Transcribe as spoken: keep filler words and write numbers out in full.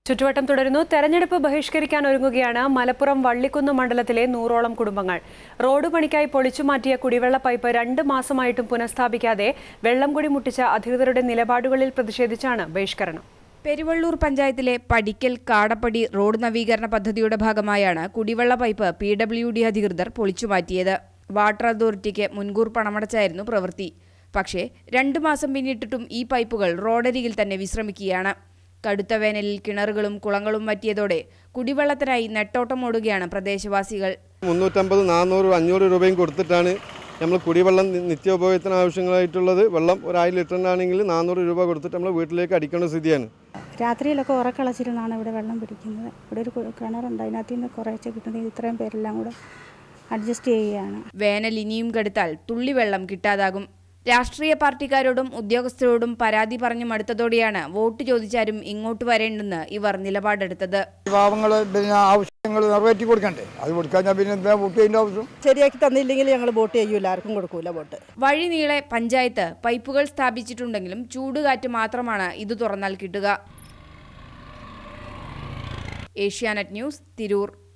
ചുറ്റുവട്ടം തുടരുന്നു. തെരഞ്ഞെടുപ്പ് ബഹിഷ്കരിക്കാൻ ഒരുങ്ങുകയാണ് മലപ്പുറം വള്ളിക്കുന്ന് മണ്ഡലത്തിലെ നൂറോളം കുടുംബങ്ങൾ. റോഡ് പണിക്കായി പൊളിച്ചുമാറ്റിയ കുടിവെള്ള പൈപ്പ് രണ്ട് മാസമായിട്ടും പുനഃസ്ഥാപിക്കാതെ വെള്ളം കൂടി മുട്ടിച്ച അധികൃതരുടെ നിലപാടുകളിൽ പ്രതിഷേധിച്ചാണ് ബഹിഷ്കരണം. പെരുവള്ളൂർ പഞ്ചായത്തിലെ പടിക്കൽ കാടപ്പടി റോഡ് നവീകരണ പദ്ധതിയുടെ ഭാഗമായാണ് കുടിവെള്ള പൈപ്പ് പി ഡബ്ല്യു ഡി അധികൃതർ പൊളിച്ചുമാറ്റിയത്. വാട്ടർ അതോറിറ്റിക്ക് മുൻകൂർ പണമടച്ചായിരുന്നു പ്രവൃത്തി. പക്ഷേ രണ്ടു മാസം പിന്നിട്ടിട്ടും ഈ പൈപ്പുകൾ റോഡരികിൽ തന്നെ വിശ്രമിക്കുകയാണ്. കടുത്ത വേനലിൽ കിണറുകളും കുളങ്ങളും വറ്റിയതോടെ കുടിവെള്ളത്തിനായി നെട്ടോട്ടമോടുകയാണ് പ്രദേശവാസികൾ. മുന്നൂറ്റമ്പത് നാനൂറ് അഞ്ഞൂറ് രൂപയും കൊടുത്തിട്ടാണ് നമ്മൾ കുടിവെള്ളം നിത്യോപയോഗത്തിന് ആവശ്യങ്ങളായിട്ടുള്ളത്. വെള്ളം ഒരായിരം ലിറ്ററിനാണെങ്കിൽ നാനൂറ് രൂപ കൊടുത്തിട്ട് നമ്മൾ വീട്ടിലേക്ക് അടിക്കേണ്ട സ്ഥിതിയാണ്. രാത്രിയിലൊക്കെ ഉറക്കളച്ചിരുന്നാണ് ഇവിടെ വെള്ളം പിടിക്കുന്നത്. ഇവിടെ ഒരു കിണറുണ്ട്, അതിനകത്ത് നിന്ന് കുറേശ്ശെ കിട്ടുന്നത് ഇത്രയും പേരെല്ലാം കൂടെ അഡ്ജസ്റ്റ് ചെയ്യുകയാണ്. വേനൽ ഇനിയും കടുത്താൽ തുള്ളിവെള്ളം കിട്ടാതാകും. രാഷ്ട്രീയ പാർട്ടിക്കാരോടും ഉദ്യോഗസ്ഥരോടും പരാതി പറഞ്ഞു മടുത്തതോടെയാണ് വോട്ട് ചോദിച്ചാലും ഇങ്ങോട്ട് വരേണ്ടെന്ന് ഇവർ നിലപാടെടുത്തത്. പാവങ്ങള് പിന്നെ ആവശ്യങ്ങൾ നിറവേറ്റി കൊടുക്കണ്ടേ, അത് കൊടുക്കാൻ പിന്നെ എന്താ വോട്ട് ചെയ്യേണ്ട ആവശ്യം? ശരിയാക്കി തന്നില്ലെങ്കിൽ ഞങ്ങൾ വോട്ട് ചെയ്യൂല, ആർക്കും കൊടുക്കൂല വോട്ട്. വഴി നീളെ പഞ്ചായത്ത് പൈപ്പുകൾ സ്ഥാപിച്ചിട്ടുണ്ടെങ്കിലും ചൂടുകാറ്റ് മാത്രമാണ് ഇത് തുറന്നാൽ കിട്ടുക. Asianet news, Tirur.